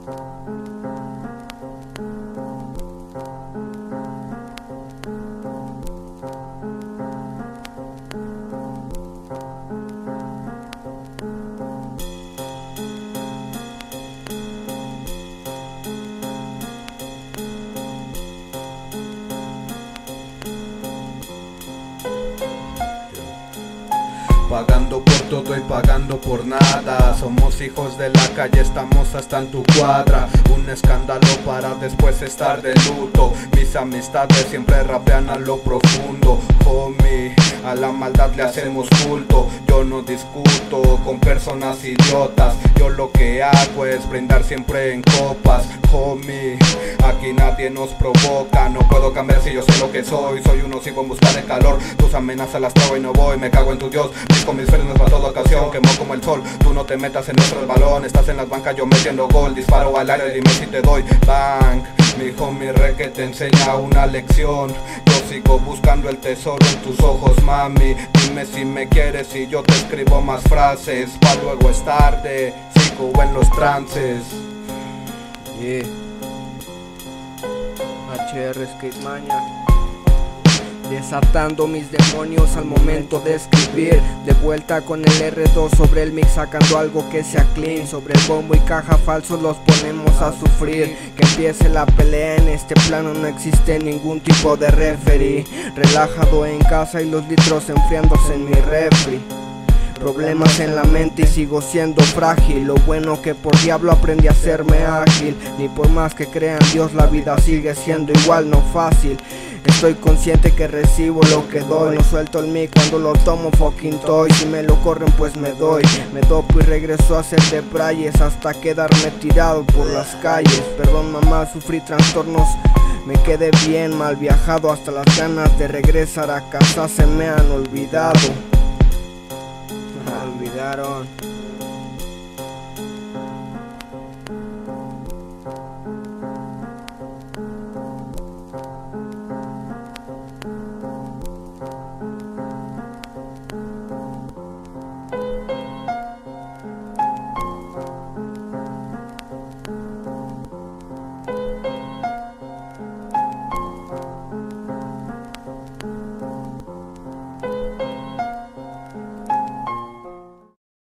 Pagando por todo y pagando por nada. Somos hijos de la calle, estamos hasta en tu cuadra. Un escándalo para después estar de luto. Mis amistades siempre rapean a lo profundo. Homie, a la maldad le hacemos culto. Yo no discuto con personas idiotas. Yo lo que hago es brindar siempre en copas. Homie, aquí nadie nos provoca. No puedo cambiar si yo sé lo que soy. Soy uno sigo en busca de calor. Tus amenazas las trago y no voy. Me cago en tu Dios. Con mis frenos para toda ocasión, quemo como el sol. Tú no te metas en nuestro balón. Estás en las bancas, yo metiendo gol. Disparo al aire, dime si te doy bang. Mi homie re que te enseña una lección. Yo sigo buscando el tesoro en tus ojos, mami. Dime si me quieres y yo te escribo más frases. Pa' luego es tarde, sigo en los trances. Yeah. HR Skate Mania. Desatando mis demonios al momento de escribir. De vuelta con el R2 sobre el mix, sacando algo que sea clean. Sobre el bombo y caja falsos los ponemos a sufrir. Que empiece la pelea, en este plano no existe ningún tipo de referee. Relajado en casa y los litros enfriándose en mi refri. Problemas en la mente y sigo siendo frágil. Lo bueno que por diablo aprendí a hacerme ágil. Ni por más que crean Dios, la vida sigue siendo igual, no fácil. Estoy consciente que recibo lo que doy. No suelto el mic cuando lo tomo, fucking toy. Si me lo corren pues me doy. Me dopo y regreso a hacer de prayes hasta quedarme tirado por las calles. Perdón mamá, sufrí trastornos. Me quedé bien mal viajado. Hasta las ganas de regresar a casa se me han olvidado. Me olvidaron.